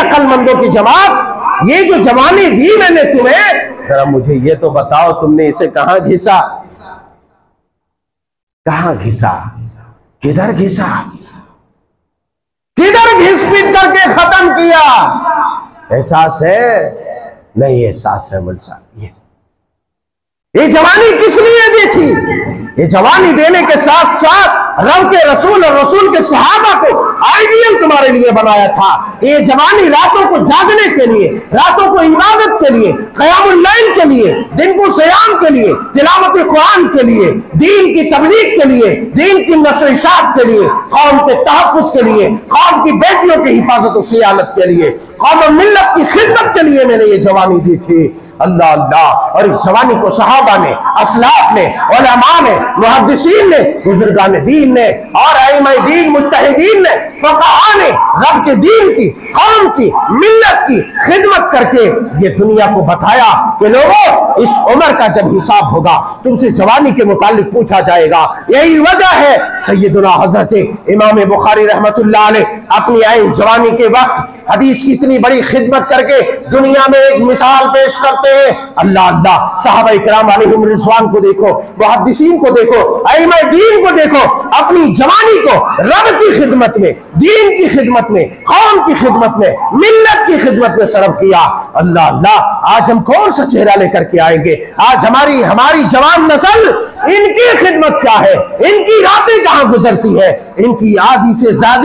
अक्लमंदों की जमात, ये जो जवानी दी मैंने तुम्हें, जरा मुझे ये तो बताओ तुमने इसे कहां घिसा, कहां घिसा, किधर घिसा, किधर घिस पीट करके खत्म किया? एहसास है? नहीं एहसास है मुल्क साहब। ये जवानी किस लिए दी थी? ये जवानी देने के साथ साथ रब के रसूल और रसूल के सहाबा को आइडियल तुम्हारे लिए बनाया था। ये जवानी रातों को जागने के लिए, रातों को इबादत के लिए, क़यामुल लैल के लिए, दिन को सियाम के लिए, तिलावत कुरान के लिए, दीन की तबलीग के लिए, दीन की नशर-ए-इशात के लिए, कौम के तहफ़्फ़ुज़ के लिए, कौम की बेटियों की हिफाजत और सियानत के लिए, कौम और मिल्लत की खिदमत के लिए मैंने ये जवानी दी थी। अल्लाह अल्लाह। और इस जवानी को सहाबा ने, असलाफ ने, उलमा ने, मुहद्दिसीन ने, बुजुर्गान दीन ने और अइम्मा दीन, मुज्तहिदीन ने, फक़हा ने रब के दीन की, कौम की, मिल्लत की खिदमत करके ये दुनिया को बताया कि लोगों, इस उम्र का जब हिसाब होगा तुमसे जवानी के मुतालिक पूछा जाएगा। यही वजह है सैयदुना हजरत इमाम बुखारी रहमतुल्लाह अलैह अपनी आइन जवानी के वक्त हदीस की इतनी बड़ी खिदमत करके दुनिया में एक मिसाल पेश करते हैं। अल्लाह अल्लाह। सहाबा इकराम अलैहिम रिज़वान को देखो, मुहद्दिसीन को देखो, अइम्मा दीन को देखो, अपनी जवानी को रब की खिदमत में, दीन की खिदमत में, कौम की खिदमत में, मिल्लत की खिदमत में सर्व किया। अल्लाह अल्लाह। आज हम कौन सा चेहरा लेकर के आएंगे? आज हमारी जवान नस्ल, इनकी खिदमत क्या है? इनकी रातें कहां गुजरती है? इनकी आधी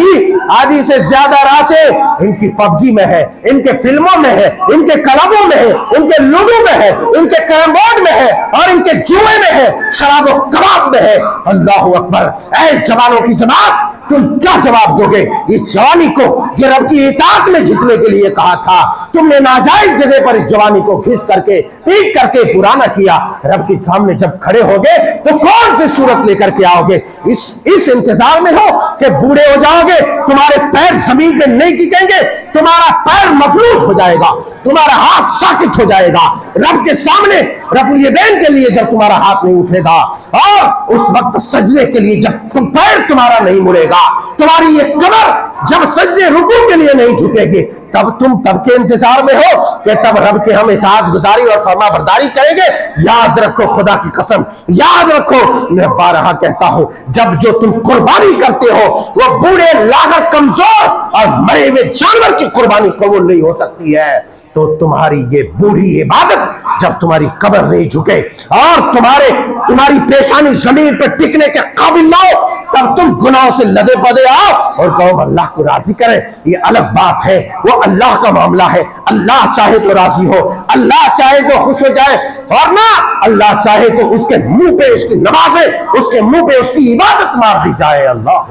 से ज्यादा रातें इनकी पबजी में है, इनके फिल्मों में है, इनके क्लबों में है, इनके लूडो में है, इनके कैरम बोर्ड में है और इनके जुए में है, शराब और कबाब में है। अल्लाह अकबर। ऐ जवानों की जमात, तुम क्या जवाब दोगे इस जवानी को जो रब की इताअत में घिसने के लिए कहा था? तुमने नाजायज जगह पर इस जवानी को घिस करके, पीट करके पुराना किया। रब के सामने जब खड़े होगे तो कौन सी सूरत लेकर के आओगे? इस इंतजार में हो कि बूढ़े हो जाओगे, तुम्हारे पैर जमीन पे नहीं टिकेंगे, तुम्हारा पैर मफलूज हो जाएगा, तुम्हारा हाथ साकित हो जाएगा रब के सामने रफुल यदैन के लिए जब तुम्हारा हाथ नहीं उठेगा, और उस वक्त सजदे के लिए जब पैर तुम्हारा नहीं मुड़ेगा, तुम्हारी ये कमर जब सजदे रुकू के लिए नहीं झुकेगी, तब तुम तब के इंतजार में हो कि तब रब के हम इताअत गुजारी और फरमा बरदारी करेंगे। याद रखो, खुदा की कसम याद रखो, मैं बारहा कहता हूं, जब जो तुम कुर्बानी करते हो वो बूढ़े, लागर, कमजोर और मरे हुए जानवर की कुर्बानी कबूल नहीं हो सकती है, तो तुम्हारी ये बूढ़ी इबादत जब तुम्हारी कब्र नहीं झुके और तुम्हारी पेशानी जमीन पर टिकने के काबिल ना हो, तब तुम गुनाहों से लदे पदे आओ और कहो अल्लाह को राजी करे। ये अलग बात है, वो अल्लाह का मामला है। अल्लाह चाहे तो राजी हो, अल्लाह चाहे तो खुश हो जाए, और ना अल्लाह चाहे तो उसके मुंह पे उसकी नमाजें, उसके मुंह पे उसकी इबादत मार दी जाए। अल्लाह।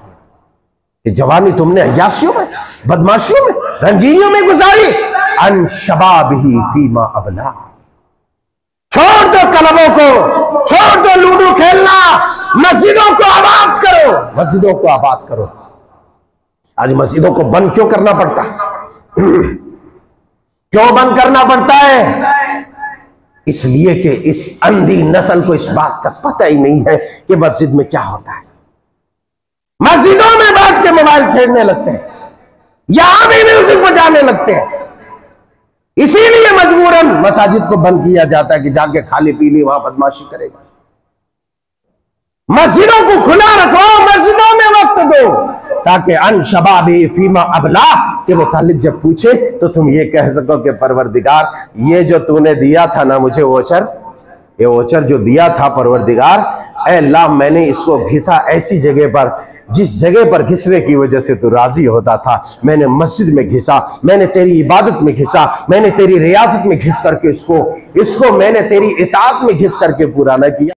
ये जवानी तुमने अय्याशियों में, बदमाशियों में, रंगीनियों में गुजारी। अन शबाबिही फीमा अबला। छोड़ दो क्लबों को, छोड़ दो लूडो खेलना, मस्जिदों को आबाद करो, मस्जिदों को आबाद करो। आज मस्जिदों को बंद क्यों करना पड़ता है? क्यों बंद करना पड़ता है? इसलिए कि इस अंधी नस्ल को इस बात का पता ही नहीं है कि मस्जिद में क्या होता है। मस्जिदों में बैठ के मोबाइल छेड़ने लगते हैं, यहां भी म्यूजिक बजाने लगते हैं। इसीलिए मजबूरन मसाजिद को बंद किया जाता है कि जाके खाली पीली वहां बदमाशी करेगा। मस्जिदों को खुला रखो, मस्जिदों में वक्त दो, ताकि अन शबाबी फीमा अबला के मुतालिक जब पूछे तो तुम ये कह सको कि परवरदिगार, ये जो तूने दिया था ना मुझे ओचर, ये ओचर जो दिया था परवरदिगार, ऐ अल्लाह मैंने इसको घिसा ऐसी जगह पर जिस जगह पर घिसने की वजह से तू राजी होता था। मैंने मस्जिद में घिसा, मैंने तेरी इबादत में घिसा, मैंने तेरी रियासत में घिस करके इसको मैंने तेरी इताअत में घिस करके पूरा न किया।